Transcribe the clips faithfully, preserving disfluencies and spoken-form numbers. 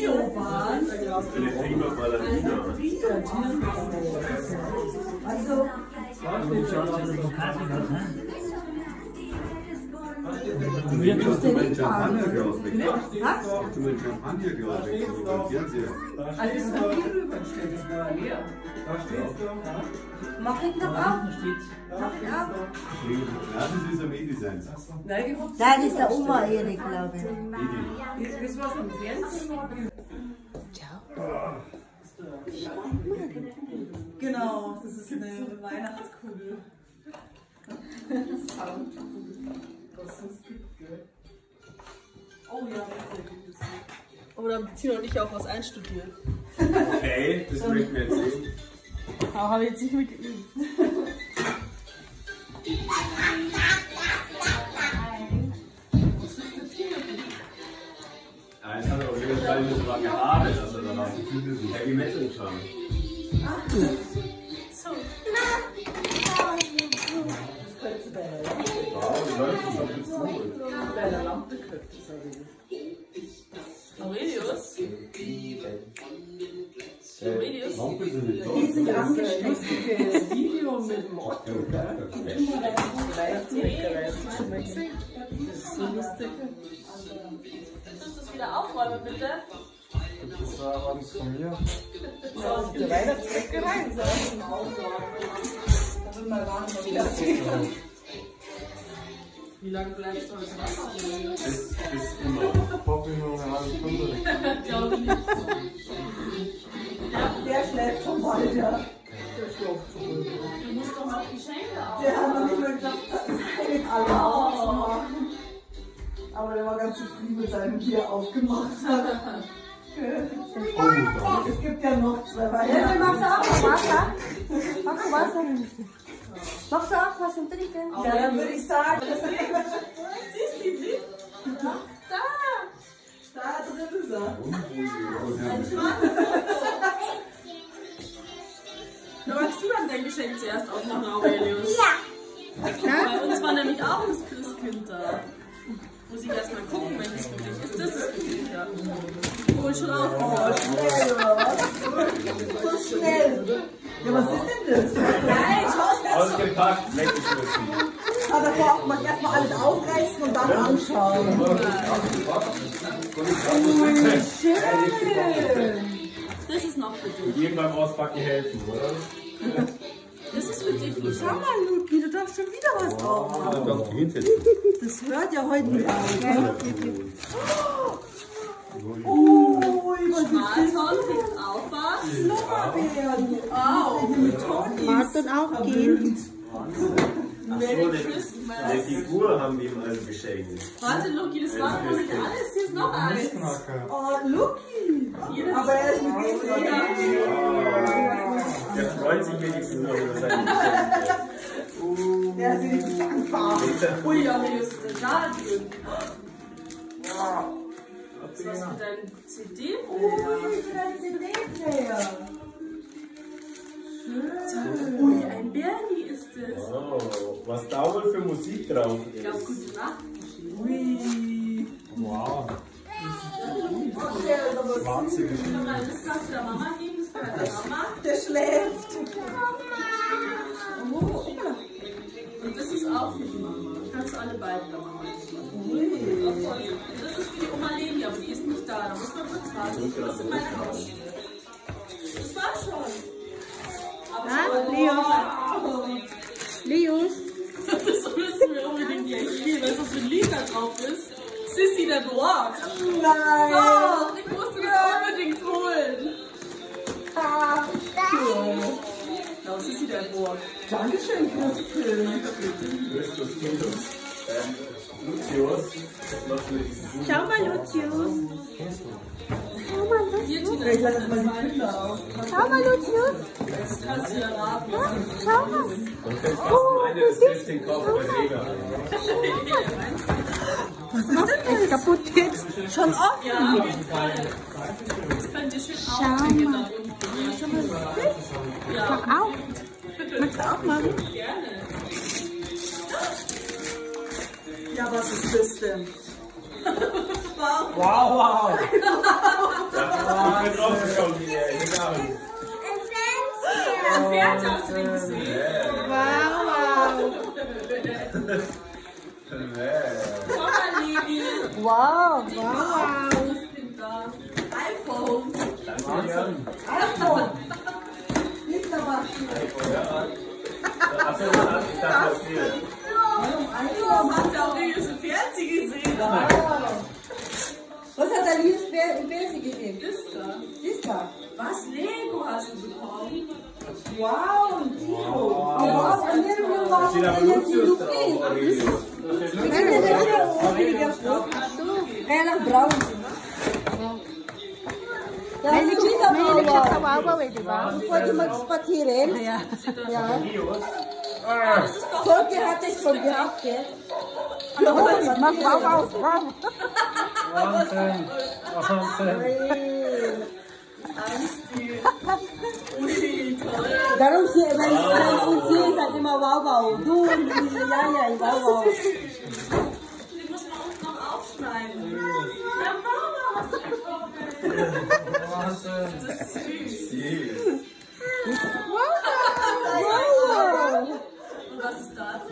Biobahn. Eine Klimaballerina. Also, Du hast du mein Champagnerglas weggebracht? Hast du mein Champagnerglas weggebracht beim Fernseher? also ist noch nie rübergestellt, das war leer. Da steht's doch. Mach ich noch ab. Mach ich ab. Nein, das ist am E-Design. Nein, die hat Nein, das ist der Oma Erik, glaube ich. das war vom Fernsehen. Genau, das ist eine Weihnachtskugel. Was es gibt, gell? Oh ja, das ist ja. Aber da haben Tina und ich auch was einstudiert. Okay, das möchten wir jetzt sehen. Aber habe ich jetzt nicht mehr geübt. Ah, jetzt hat er auf jeden Fall so lange Haare, dass er danach Heavy Metal schauen. So. Wow, die Leute sind schon zu. Bei der Lampe köpft es Aurelius? Aurelius? Lampe sind nicht da. Riesig angesteckt. Video mit dem Otto, gell? Das ist so lustig. Kannst du das wieder aufräumen, bitte? Das war abends von mir. So, auf die Weihnachtsdecke rein. So. Da will mal warten, wie das geht. Wie lange bleibst du als Wasser? Das ist immer. Ich hoffe nur eine halbe Stunde. Glaube ich nicht. Der schläft schon bald, ja. Der schläft schon. Du musst doch mal die Geschenke auf. Der hat noch nicht mal geschafft, seine alle aufzumachen. Aber der war ganz zufrieden mit seinem Bier aufgemacht. Es gibt ja noch zwei weitere. Machst du auch noch Wasser? Machst du Wasser? Machst du auch was zum Trinken? Ja, dann würde ich sagen, das Siehst du die Blick? Da! da drin ist er. Da magst du dann dein Geschenk zuerst aufmachen, Aurelius? Ja! Bei uns war nämlich auch das Christkind da. Muss ich erstmal gucken, wenn es wirklich ist. Das ist wirklich, ja. Hol schon auf. Oh, schnell, oder was? So schnell. Ja, was ist denn das? Nein, schau es Ausgepackt, weggeschmissen. Aber davor mach erstmal alles aufreißen und dann anschauen. Ui, schön. Das ist noch für dich. Und jedem beim Auspacken helfen, oder? Das ist für dich. Schau mal, Luki, du darfst schon wieder was drauf Ah, machen. doch, hinten. Das hört ja heute nicht auf. Oh, was ist Marton kriegt auch was. Blubberbeeren? Au. Martin auch gehen. Merry Christmas. Eine Figur haben wir ihm als Geschenk. Warte, Luki, das war noch nicht alles. Hier ist noch eins. Oh, Luki. Aber er ist mit dem Er freut sich wenigstens noch über seine Geschenke. Der ist nicht dankbar. Ui, Aurelius, ist denn da drin? Das ist was für deinen C D-Player. Ui, für deinen C D-Player. Schön. Ui, ein Bernie ist es. Wow, was da wohl für Musik drauf Ich glaube, ist. gute Nacht geschehen. Ui. Wow. Der ist aber Schwarze süß. Geschichte. Das kannst du der Mama geben, das gehört der Mama. Der schläft. Oh, und das ist auch für die Mama. Kannst du alle beiden der Mama geben. Ui. Das ist für die Oma Leni, aber die ist nicht da. Da muss man kurz warten. Das sind meine Hausschuhe. Das war schon. Aber Ah, oh, Leos. das müssen wir unbedingt gleich spielen, weil das für ein Lied da drauf ist. Sissy der Dwarf. Nein. Oh, ich musste das unbedingt holen. Ah, cool. Ja, Sissy der Dwarf. Dankeschön, Christkind. Christus Kindus. Ähm, Lucius, was machst du mit diesem Buch? Schau mal, Lucius. Schau mal, Hier, Lucius. Tina, Ich lasse jetzt mal die Kinder auf. Schau mal, Lucius. das kannst du ja raten. Ja, schau mal. Und fällt fast eine des Christin Kauf bei Sega ein. Was ist denn Ist kaputt jetzt. schon offen? Ja, auf jeden Fall. Das könnt ihr schön Schau aufhängen mal. da unten. Schau mal. Ja, Mach auf. Magst du auch machen? gerne. Ja, was ist das denn? Wow. Wow, wow. Da mit draufgekommen, die egal. Ein Pferd hast du den gesehen? Wow, wow. Schau mal, Levi. Wow, wow. iPhone. iPhone. Nicht aber. Achso, ich dachte, okay. Was hat der Aurelius im Fernsehen gesehen? Was hat der liebes Bärsi gesehen? Das da. Das da. Was? Lego hast du bekommen? Wow, ein Dino. Wow, und der Junge war Da steht aber Lucius drauf, Aurelius. Ja, nach braun. Ja, Meine das ist Kinder, meine wieder Kinder, braun. wow, wow, wow, wow. Bevor die mal spazieren. Ja. Ja. Das ist doch Folge hatte ich schon gehabt, gell? Mach wow, wow, wow. Wahnsinn. Wahnsinn. Ui, toll. Darum, sie- wenn ich wenn uns sehe, sagt immer wow, wow. Du und die, ja, ja, wow, wow. Die muss man auch noch aufschneiden. Ja, Mama, hast du bekommen? Wahnsinn. Das ist süß. Wow. Und was ist das?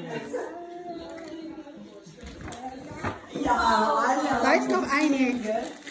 Ja, Alter. Da ist noch eine.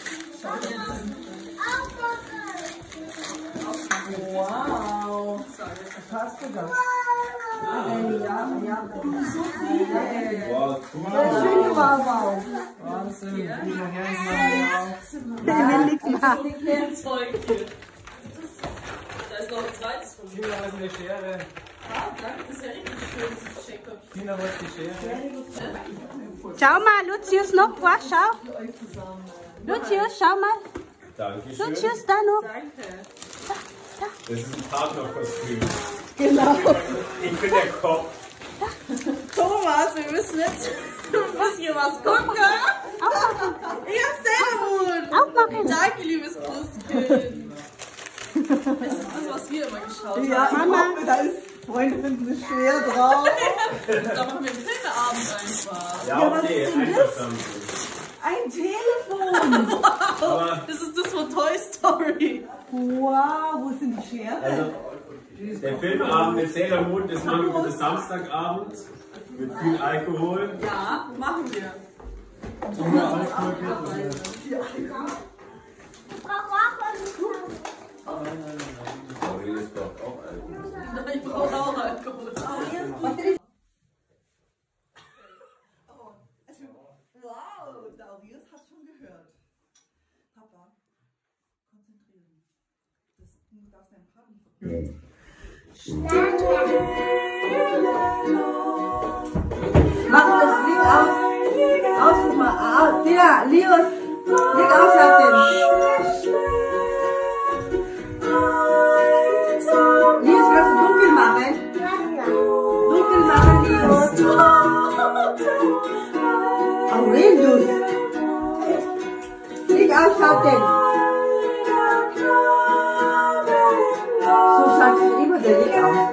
Wow. Was hast du da? Äh, ja, ja. So viele. Boah, guck Ja, mal. schöne Wow, wow. Wahnsinn. Wie noch gerne Der will nichts machen. Zeug hier. Da ist noch ein zweites von mir. Tina, was ist eine Schere? Ah, danke, das ist ja richtig schön, dieses Check-up. Tina, was ist die Schere? Schau mal, Lucius noch was, schau. Lucius, schau mal. Dankeschön. Lucius, da noch. Danke. Das ist ein Partnerkostüm. Genau. Ich bin der Kopf. Thomas, wir müssen jetzt ein bisschen was gucken. Aufmachen. Ich hab's selber gut. Aufmachen. Danke, liebes Christkind. Das ist das, was wir immer geschaut haben. Ja, ich hoffe, da ist Freunde finden es schwer drauf. Da machen wir einen Filmeabend einfach. Ja, was okay, ist denn einverstanden. Ein Telefon. Aber, Das ist das von Toy Story. Wow, wo sind die Schere? also, der Filmabend mit Sailor Moon, das machen wir bis Samstagabend. Mit viel Alkohol. Ja, machen wir. Aurelius braucht auch Alkohol. Ich brauche auch Alkohol. Wow, Darius hat schon gehört. Papa, konzentrieren. Das, du darfst deinen Partner verbinden. Mach das Lied aus. Aus, mal. Ah, Tina, Lios, Lied ausschalten. Lios, kannst du dunkel machen? Dunkel machen, Lios. Aurelius. Lied ausschalten. So schaltest du immer das Lied aus.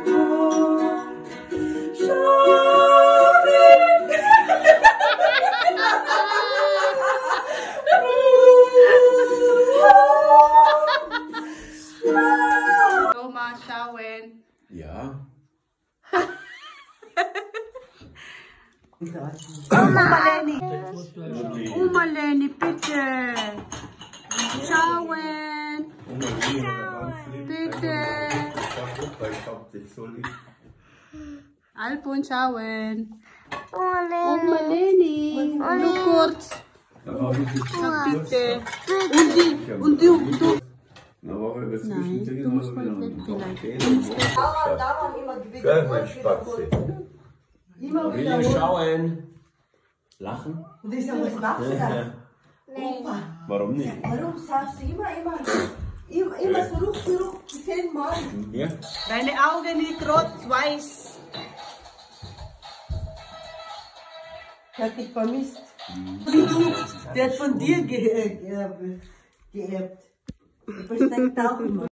Thomas, schauen. Ja. Oma Leni. Oma Leni, bitte. Schauen. Bitte. Alpun, schauen. Oma Leni. Nur kurz. Na, bitte. Und die, und du, und du. Nein, du musst mal weg vielleicht. Du musst weg. Dauernd, dauernd immer wieder. Gell, mein Spatzi. Immer Aurelius, wieder. schauen. Lachen? Und ich sag, was machst du da? Opa, Warum nicht? warum sagst du immer, immer, immer, immer zurück, zurück, zehnmal? Ja. Deine Augen nicht rot, weiß. Ich hab dich vermisst. Wie du, der hat von dir ge äh, ge geerbt. Versteckt auch immer.